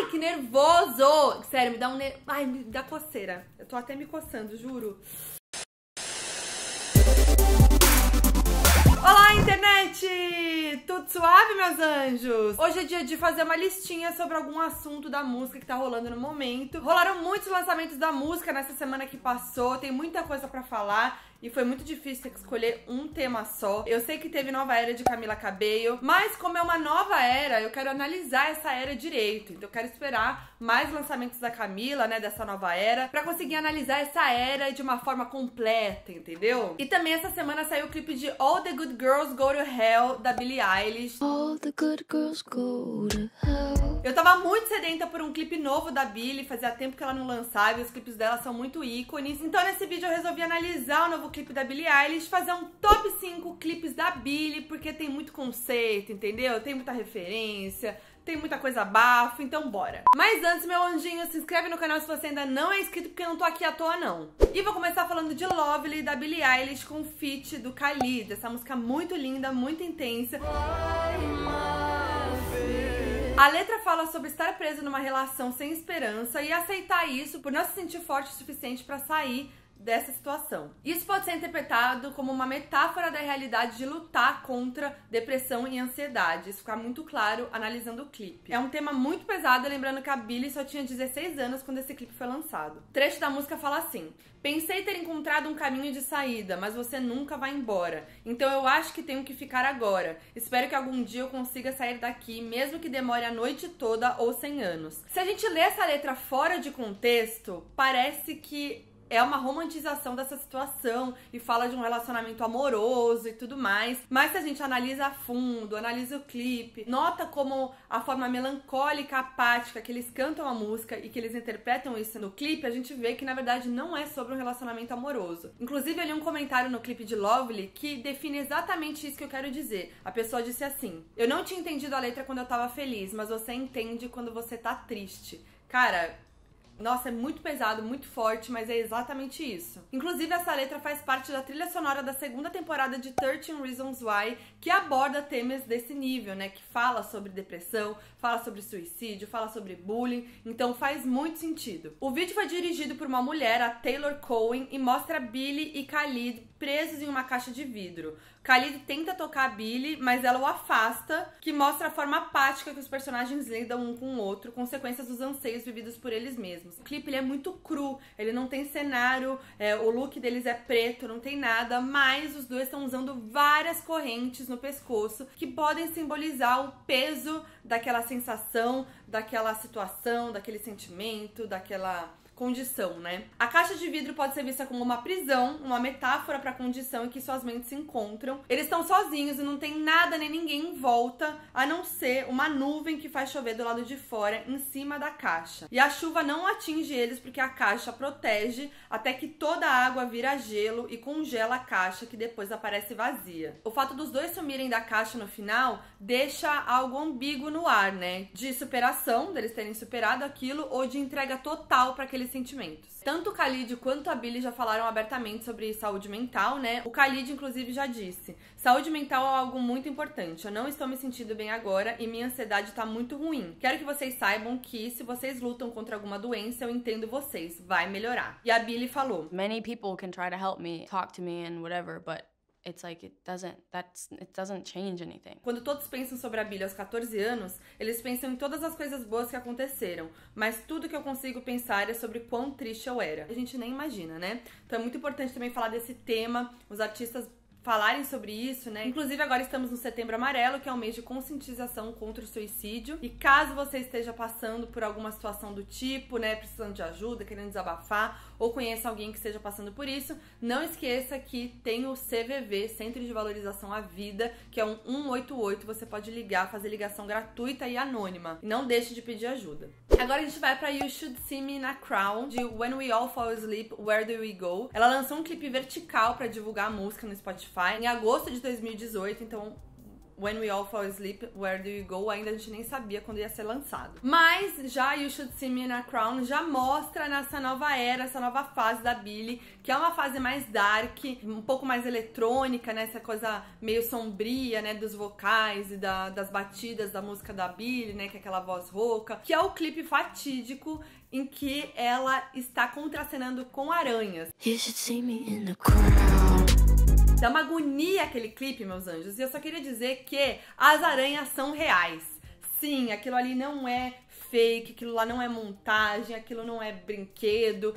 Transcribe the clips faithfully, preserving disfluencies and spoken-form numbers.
Ai, que nervoso! Sério, me dá um... Ne... Ai, me dá coceira. Eu tô até me coçando, juro. Olá, internet! Tudo suave, meus anjos? Hoje é dia de fazer uma listinha sobre algum assunto da música que tá rolando no momento. Rolaram muitos lançamentos da música nessa semana que passou, tem muita coisa pra falar e foi muito difícil ter que escolher um tema só. Eu sei que teve nova era de Camila Cabello, mas como é uma nova era, eu quero analisar essa era direito. Então eu quero esperar mais lançamentos da Camila, né, dessa nova era, pra conseguir analisar essa era de uma forma completa, entendeu? E também essa semana saiu o clipe de All the Good Girls Go to Hell, da Billie Eilish. All the good girls go to hell. Eu tava muito sedenta por um clipe novo da Billie, fazia tempo que ela não lançava e os clipes dela são muito ícones. Então nesse vídeo eu resolvi analisar o novo clipe da Billie Eilish, fazer um top cinco clipes da Billie, porque tem muito conceito, entendeu? Tem muita referência, tem muita coisa bafo, então bora. Mas antes, meu anjinho, se inscreve no canal se você ainda não é inscrito, porque eu não tô aqui à toa, não. E vou começar falando de Lovely, da Billie Eilish, com o feat do Khalid. Essa música muito linda, muito intensa. A letra fala sobre estar preso numa relação sem esperança e aceitar isso por não se sentir forte o suficiente pra sair dessa situação. Isso pode ser interpretado como uma metáfora da realidade de lutar contra depressão e ansiedade. Isso fica muito claro analisando o clipe. É um tema muito pesado, lembrando que a Billie só tinha dezesseis anos quando esse clipe foi lançado. O trecho da música fala assim: pensei ter encontrado um caminho de saída, mas você nunca vai embora. Então eu acho que tenho que ficar agora. Espero que algum dia eu consiga sair daqui, mesmo que demore a noite toda ou cem anos. Se a gente lê essa letra fora de contexto, parece que é uma romantização dessa situação e fala de um relacionamento amoroso e tudo mais. Mas se a gente analisa a fundo, analisa o clipe, nota como a forma melancólica, apática que eles cantam a música e que eles interpretam isso no clipe, a gente vê que na verdade não é sobre um relacionamento amoroso. Inclusive eu li um comentário no clipe de Lovely que define exatamente isso que eu quero dizer. A pessoa disse assim: eu não tinha entendido a letra quando eu tava feliz, mas você entende quando você tá triste. Cara, nossa, é muito pesado, muito forte, mas é exatamente isso. Inclusive, essa letra faz parte da trilha sonora da segunda temporada de thirteen Reasons Why, que aborda temas desse nível, né? Que fala sobre depressão, fala sobre suicídio, fala sobre bullying, então faz muito sentido. O vídeo foi dirigido por uma mulher, a Taylor Cohen, e mostra Billie e Khalid presos em uma caixa de vidro. Khalid tenta tocar a Billie, mas ela o afasta, que mostra a forma apática que os personagens lidam um com o outro, consequências dos anseios vividos por eles mesmos. O clipe ele é muito cru, ele não tem cenário, é, o look deles é preto, não tem nada, mas os dois estão usando várias correntes no pescoço que podem simbolizar o peso daquela sensação, daquela situação, daquele sentimento, daquela condição, né? A caixa de vidro pode ser vista como uma prisão, uma metáfora para a condição em que suas mentes se encontram. Eles estão sozinhos e não tem nada nem ninguém em volta, a não ser uma nuvem que faz chover do lado de fora, em cima da caixa. E a chuva não atinge eles porque a caixa protege até que toda a água vira gelo e congela a caixa, que depois aparece vazia. O fato dos dois sumirem da caixa no final deixa algo ambíguo no ar, né? De superação, deles terem superado aquilo, ou de entrega total para aqueles sentimentos. Tanto o Khalid quanto a Billie já falaram abertamente sobre saúde mental, né? O Khalid, inclusive, já disse: saúde mental é algo muito importante. Eu não estou me sentindo bem agora e minha ansiedade tá muito ruim. Quero que vocês saibam que se vocês lutam contra alguma doença, eu entendo vocês. Vai melhorar. E a Billie falou: Many people can try to help me, talk to me and whatever, but it's like it doesn't that's it doesn't change anything. Quando todos pensam sobre a Billie aos catorze anos, eles pensam em todas as coisas boas que aconteceram, mas tudo que eu consigo pensar é sobre quão triste eu era. A gente nem imagina, né? Então é muito importante também falar desse tema, os artistas falarem sobre isso, né? Inclusive agora estamos no Setembro Amarelo, que é um mês de conscientização contra o suicídio. E caso você esteja passando por alguma situação do tipo, né, precisando de ajuda, querendo desabafar, ou conheça alguém que esteja passando por isso, não esqueça que tem o C V V, Centro de Valorização à Vida, que é um um oito oito, você pode ligar, fazer ligação gratuita e anônima. E não deixe de pedir ajuda. Agora a gente vai pra You Should See Me na Crown, de When We All Fall Asleep, Where Do We Go? Ela lançou um clipe vertical pra divulgar a música no Spotify em agosto de dois mil e dezoito, então When We All Fall Asleep, Where Do You Go, ainda a gente nem sabia quando ia ser lançado. Mas já You Should See Me in a Crown já mostra nessa nova era, essa nova fase da Billie, que é uma fase mais dark, um pouco mais eletrônica, né? Essa coisa meio sombria, né? Dos vocais e da, das batidas da música da Billie, né? Que é aquela voz rouca. Que é o clipe fatídico em que ela está contracenando com aranhas. You should see me in the crowd. Dá uma agonia aquele clipe, meus anjos. E eu só queria dizer que as aranhas são reais. Sim, aquilo ali não é fake, aquilo lá não é montagem, aquilo não é brinquedo.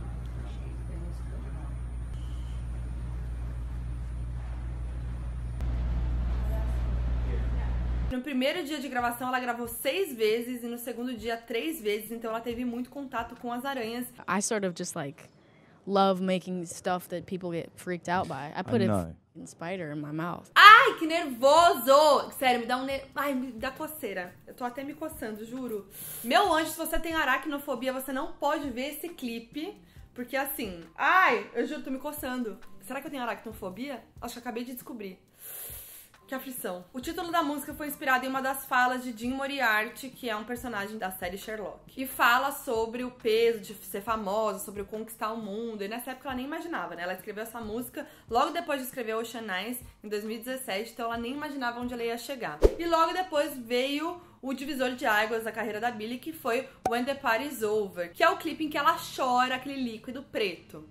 No primeiro dia de gravação, ela gravou seis vezes e no segundo dia, três vezes. Então ela teve muito contato com as aranhas. I sort of just like love making stuff that people get freaked out by. I put I a know. f***ing spider in my mouth. Ai, que nervoso! Sério, me dá um... Ne... Ai, me dá coceira. Eu tô até me coçando, juro. Meu anjo, se você tem aracnofobia, você não pode ver esse clipe. Porque assim... Ai, eu juro, tô me coçando. Será que eu tenho aracnofobia? Acho que eu acabei de descobrir. Que aflição. O título da música foi inspirado em uma das falas de Jim Moriarty, que é um personagem da série Sherlock. E fala sobre o peso de ser famosa, sobre o conquistar o mundo. E nessa época ela nem imaginava, né? Ela escreveu essa música logo depois de escrever Ocean Eyes, em dois mil e dezessete, então ela nem imaginava onde ela ia chegar. E logo depois veio o divisor de águas da carreira da Billie, que foi When the Party's Over, que é o clipe em que ela chora aquele líquido preto.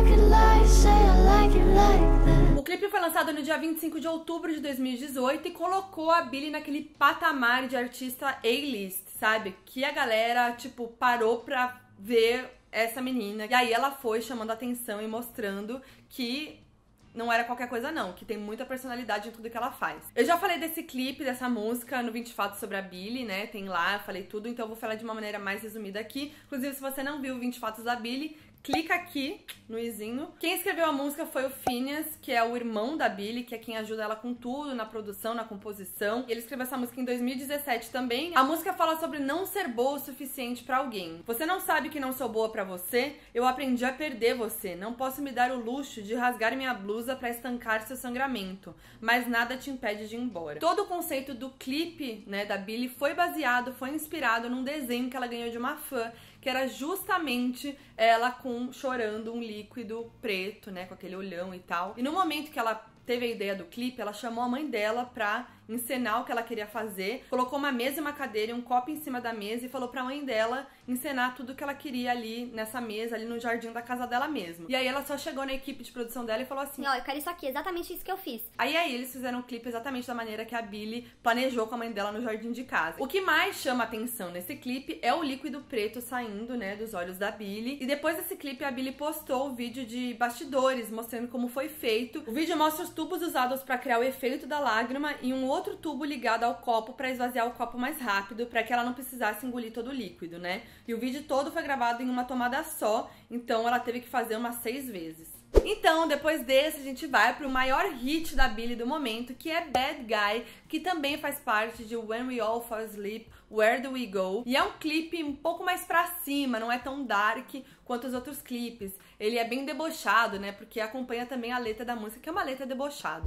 O clipe foi lançado no dia vinte e cinco de outubro de dois mil e dezoito e colocou a Billie naquele patamar de artista A-list, sabe? Que a galera, tipo, parou pra ver essa menina. E aí ela foi chamando a atenção e mostrando que não era qualquer coisa não, que tem muita personalidade em tudo que ela faz. Eu já falei desse clipe, dessa música no vinte Fatos sobre a Billie, né? Tem lá, falei tudo, então eu vou falar de uma maneira mais resumida aqui. Inclusive, se você não viu vinte Fatos da Billie, clica aqui no izinho. Quem escreveu a música foi o Phineas, que é o irmão da Billie, que é quem ajuda ela com tudo, na produção, na composição. Ele escreveu essa música em dois mil e dezessete também. A música fala sobre não ser boa o suficiente pra alguém. Você não sabe que não sou boa pra você? Eu aprendi a perder você. Não posso me dar o luxo de rasgar minha blusa pra estancar seu sangramento, mas nada te impede de ir embora. Todo o conceito do clipe, né, da Billie foi baseado, foi inspirado num desenho que ela ganhou de uma fã, que era justamente ela com chorando um líquido preto, né, com aquele olhão e tal. E no momento que ela teve a ideia do clipe, ela chamou a mãe dela pra encenar o que ela queria fazer, colocou uma mesa e uma cadeira e um copo em cima da mesa e falou pra mãe dela encenar tudo que ela queria ali nessa mesa, ali no jardim da casa dela mesma. E aí ela só chegou na equipe de produção dela e falou assim: ó, eu quero isso aqui, exatamente isso que eu fiz. Aí aí eles fizeram um clipe exatamente da maneira que a Billie planejou com a mãe dela no jardim de casa. O que mais chama atenção nesse clipe é o líquido preto saindo, né, dos olhos da Billie. E depois desse clipe a Billie postou o vídeo de bastidores mostrando como foi feito. O vídeo mostra os tubos usados pra criar o efeito da lágrima e um outro tubo ligado ao copo pra esvaziar o copo mais rápido, pra que ela não precisasse engolir todo o líquido, né? E o vídeo todo foi gravado em uma tomada só, então ela teve que fazer umas seis vezes. Então, depois desse, a gente vai pro maior hit da Billie do momento, que é Bad Guy, que também faz parte de When We All Fall Asleep, Where Do We Go? E é um clipe um pouco mais pra cima, não é tão dark quanto os outros clipes. Ele é bem debochado, né? Porque acompanha também a letra da música, que é uma letra debochada.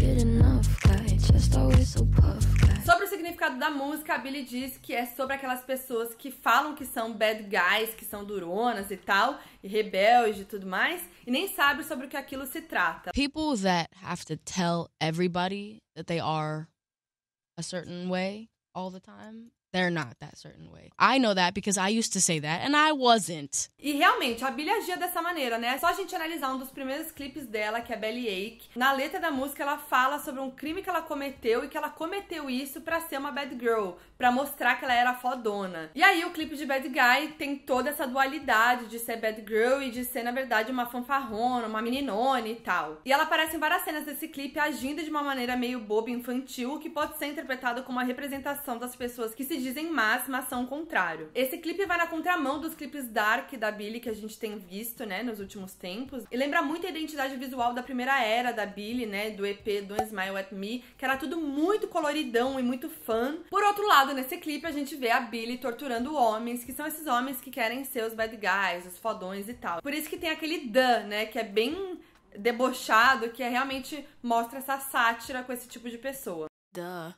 Sobre o significado da música, a Billie diz que é sobre aquelas pessoas que falam que são bad guys, que são duronas e tal, e rebeldes e tudo mais, e nem sabe sobre o que aquilo se trata. People that have to tell everybody that they are a certain way all the time, they're not that certain way. I know that because I used to say that and I wasn't. E realmente, a Billie agia dessa maneira, né? É só a gente analisar um dos primeiros clipes dela, que é Bellyache. Na letra da música, ela fala sobre um crime que ela cometeu e que ela cometeu isso pra ser uma bad girl, pra mostrar que ela era fodona. E aí, o clipe de Bad Guy tem toda essa dualidade de ser bad girl e de ser, na verdade, uma fanfarrona, uma meninona e tal. E ela aparece em várias cenas desse clipe agindo de uma maneira meio boba e infantil, que pode ser interpretado como uma representação das pessoas que se dizem más, mas são o contrário. Esse clipe vai na contramão dos clipes dark da Billie que a gente tem visto, né, nos últimos tempos. E lembra muito a identidade visual da primeira era da Billie, né, do E P Don't Smile At Me, que era tudo muito coloridão e muito fun. Por outro lado, nesse clipe a gente vê a Billie torturando homens, que são esses homens que querem ser os bad guys, os fodões e tal. Por isso que tem aquele duh, né, que é bem debochado, que é realmente mostra essa sátira com esse tipo de pessoa. Duh.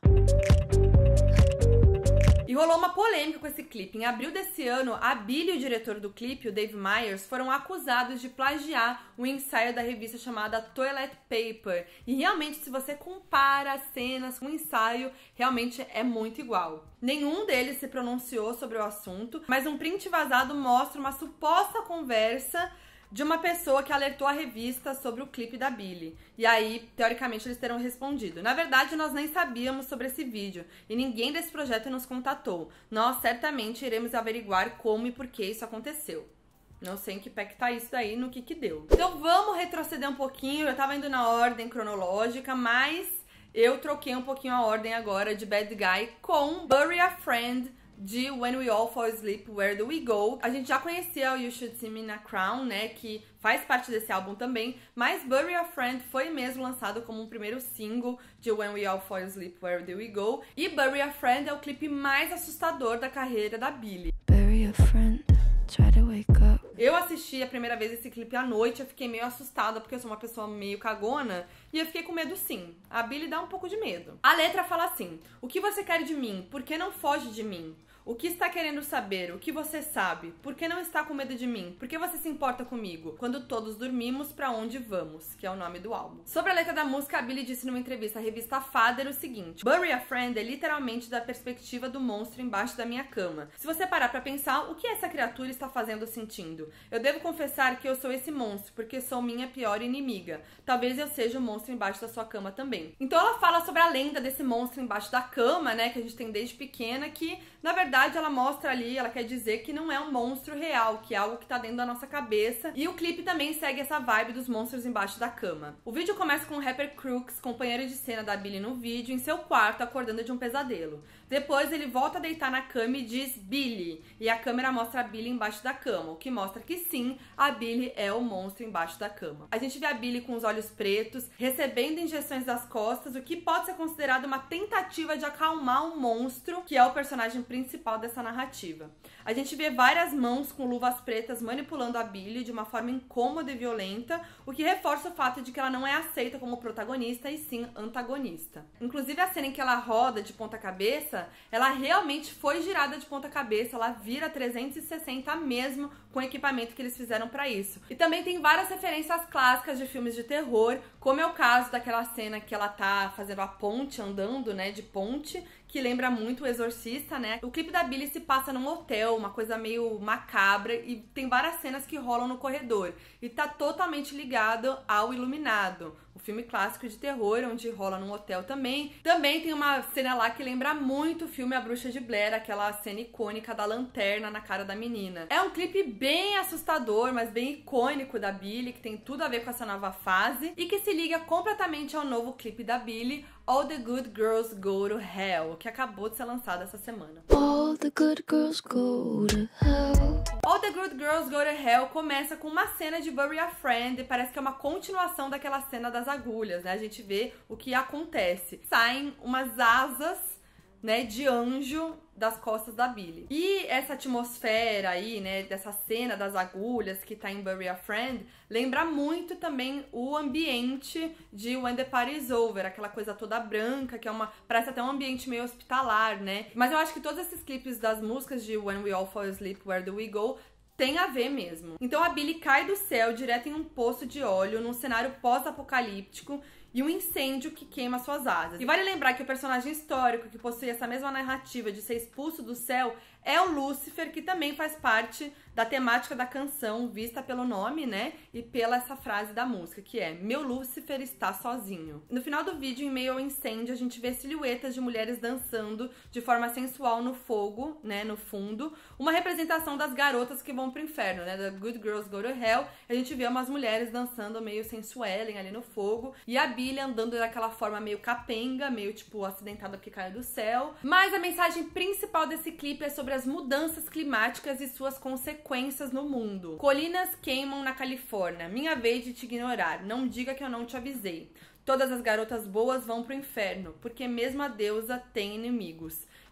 E rolou uma polêmica com esse clipe. Em abril desse ano, a Billie e o diretor do clipe, o Dave Meyers, foram acusados de plagiar um ensaio da revista chamada Toilet Paper. E realmente, se você compara as cenas com o ensaio, realmente é muito igual. Nenhum deles se pronunciou sobre o assunto, mas um print vazado mostra uma suposta conversa de uma pessoa que alertou a revista sobre o clipe da Billie. E aí, teoricamente, eles terão respondido. Na verdade, nós nem sabíamos sobre esse vídeo e ninguém desse projeto nos contatou. Nós certamente iremos averiguar como e por que isso aconteceu. Não sei em que pé que tá isso daí, no que que deu. Então vamos retroceder um pouquinho. Eu tava indo na ordem cronológica, mas eu troquei um pouquinho a ordem agora de Bad Guy com Bury a Friend, de When We All Fall Asleep, Where Do We Go. A gente já conhecia o You Should See Me in a Crown, né, que faz parte desse álbum também, mas Bury a Friend foi mesmo lançado como um primeiro single de When We All Fall Asleep, Where Do We Go. E Bury a Friend é o clipe mais assustador da carreira da Billie. Bury a friend, try to wake up. Eu assisti a primeira vez esse clipe à noite, eu fiquei meio assustada porque eu sou uma pessoa meio cagona e eu fiquei com medo sim. A Billie dá um pouco de medo. A letra fala assim: o que você quer de mim? Por que não foge de mim? O que está querendo saber? O que você sabe? Por que não está com medo de mim? Por que você se importa comigo? Quando todos dormimos, pra onde vamos? Que é o nome do álbum. Sobre a letra da música, a Billie disse numa entrevista à revista Father o seguinte: Bury a Friend é literalmente da perspectiva do monstro embaixo da minha cama. Se você parar pra pensar, o que essa criatura está fazendo ou sentindo? Eu devo confessar que eu sou esse monstro, porque sou minha pior inimiga. Talvez eu seja o monstro embaixo da sua cama também. Então ela fala sobre a lenda desse monstro embaixo da cama, né, que a gente tem desde pequena, que na verdade ela mostra ali, ela quer dizer que não é um monstro real, que é algo que tá dentro da nossa cabeça. E o clipe também segue essa vibe dos monstros embaixo da cama. O vídeo começa com o rapper Crooks, companheiro de cena da Billie no vídeo, em seu quarto, acordando de um pesadelo. Depois ele volta a deitar na cama e diz Billie, e a câmera mostra a Billie embaixo da cama, o que mostra que sim, a Billie é o monstro embaixo da cama. A gente vê a Billie com os olhos pretos, recebendo injeções das costas, o que pode ser considerado uma tentativa de acalmar um monstro, que é o personagem principal dessa narrativa. A gente vê várias mãos com luvas pretas manipulando a Billie de uma forma incômoda e violenta, o que reforça o fato de que ela não é aceita como protagonista e sim antagonista. Inclusive a cena em que ela roda de ponta cabeça, ela realmente foi girada de ponta cabeça, ela vira trezentos e sessenta mesmo com o equipamento que eles fizeram pra isso. E também tem várias referências clássicas de filmes de terror, como é o caso daquela cena que ela tá fazendo a ponte, andando, né, de ponte, que lembra muito o Exorcista, né? O clipe da Billie se passa num hotel, uma coisa meio macabra, e tem várias cenas que rolam no corredor. E tá totalmente ligado ao Iluminado, o filme clássico de terror, onde rola num hotel também. Também tem uma cena lá que lembra muito o filme A Bruxa de Blair, aquela cena icônica da lanterna na cara da menina. É um clipe bem assustador, mas bem icônico da Billie, que tem tudo a ver com essa nova fase, e que se liga completamente ao novo clipe da Billie, All the Good Girls Go to Hell, que acabou de ser lançado essa semana. All the good girls go to hell. All the Good Girls Go to Hell começa com uma cena de Bury a Friend, e parece que é uma continuação daquela cena das agulhas, né? A gente vê o que acontece. Saem umas asas, né, de anjo das costas da Billie. E essa atmosfera aí, né, dessa cena das agulhas que tá em Bury a Friend, lembra muito também o ambiente de When the Party is Over, aquela coisa toda branca, que é uma, parece até um ambiente meio hospitalar, né? Mas eu acho que todos esses clipes das músicas de When We All Fall Asleep, Where Do We Go, tem a ver mesmo. Então a Billie cai do céu direto em um poço de óleo, num cenário pós-apocalíptico, e um incêndio que queima suas asas. E vale lembrar que o personagem histórico que possui essa mesma narrativa de ser expulso do céu é o Lúcifer, que também faz parte da temática da canção, vista pelo nome, né, e pela essa frase da música, que é Meu Lúcifer está sozinho. No final do vídeo, em meio ao incêndio, a gente vê silhuetas de mulheres dançando de forma sensual no fogo, né, no fundo, uma representação das garotas que vão pro inferno, né, da Good Girls Go to Hell. A gente vê umas mulheres dançando meio sensuellen ali no fogo, e a Billie andando daquela forma meio capenga, meio tipo acidentada porque caiu do céu. Mas a mensagem principal desse clipe é sobre as mudanças climáticas e suas consequências no mundo. Colinas queimam na Califórnia. Minha vez de te ignorar. Não diga que eu não te avisei. Todas as garotas boas vão pro inferno, porque mesmo a deusa tem inimigos.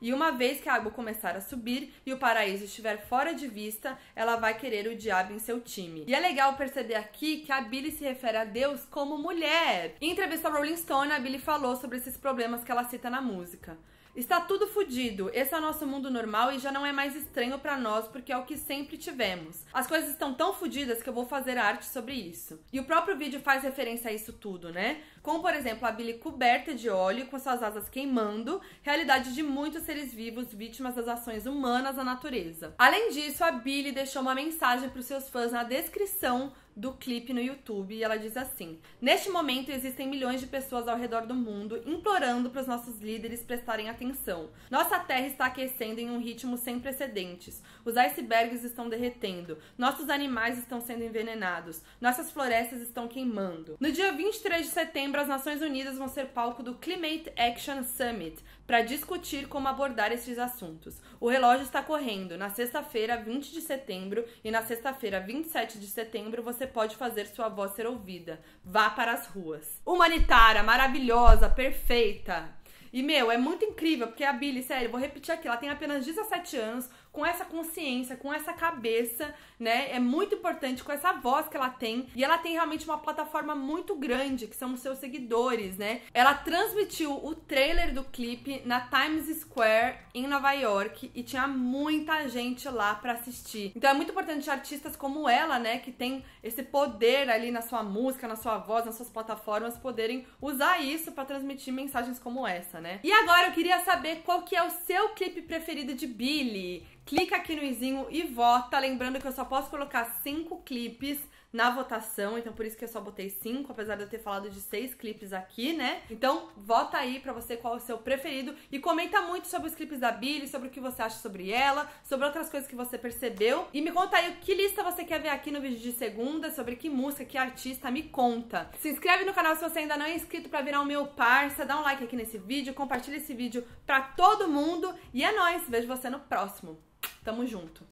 e uma vez que a água começar a subir e o paraíso estiver fora de vista, ela vai querer o diabo em seu time. E é legal perceber aqui que a Billie se refere a Deus como mulher. Em entrevista ao Rolling Stone, a Billie falou sobre esses problemas que ela cita na música. Está tudo fodido, esse é o nosso mundo normal e já não é mais estranho pra nós porque é o que sempre tivemos. As coisas estão tão fodidas que eu vou fazer arte sobre isso. E o próprio vídeo faz referência a isso tudo, né? Como, por exemplo, a Billie coberta de óleo com suas asas queimando, realidade de muitos seres vivos vítimas das ações humanas à natureza. Além disso, a Billie deixou uma mensagem para os seus fãs na descrição do clipe no YouTube e ela diz assim: neste momento existem milhões de pessoas ao redor do mundo implorando para os nossos líderes prestarem atenção. Nossa terra está aquecendo em um ritmo sem precedentes. Os icebergs estão derretendo. Nossos animais estão sendo envenenados. Nossas florestas estão queimando. No dia vinte e três de setembro, as Nações Unidas vão ser palco do Climate Action Summit para discutir como abordar esses assuntos. O relógio está correndo. Na sexta-feira, vinte de setembro, e na sexta-feira, vinte e sete de setembro, você pode fazer sua voz ser ouvida. Vá para as ruas. Humanitária, maravilhosa, perfeita. E, meu, é muito incrível, porque a Billie, sério, vou repetir aqui, ela tem apenas dezessete anos, com essa consciência, com essa cabeça, né? É muito importante, com essa voz que ela tem. E ela tem realmente uma plataforma muito grande, que são os seus seguidores, né? Ela transmitiu o trailer do clipe na Times Square, em Nova York, e tinha muita gente lá pra assistir. Então é muito importante artistas como ela, né? Que tem esse poder ali na sua música, na sua voz, nas suas plataformas, poderem usar isso pra transmitir mensagens como essa, né? E agora eu queria saber qual que é o seu clipe preferido de Billie. Clica aqui no izinho e vota, lembrando que eu só posso colocar cinco clipes na votação, então por isso que eu só botei cinco, apesar de eu ter falado de seis clipes aqui, né? Então vota aí pra você qual é o seu preferido e comenta muito sobre os clipes da Billie, sobre o que você acha sobre ela, sobre outras coisas que você percebeu e me conta aí que lista você quer ver aqui no vídeo de segunda, sobre que música, que artista, me conta. Se inscreve no canal se você ainda não é inscrito pra virar o meu parça, dá um like aqui nesse vídeo, compartilha esse vídeo pra todo mundo e é nóis, vejo você no próximo. Tamo junto!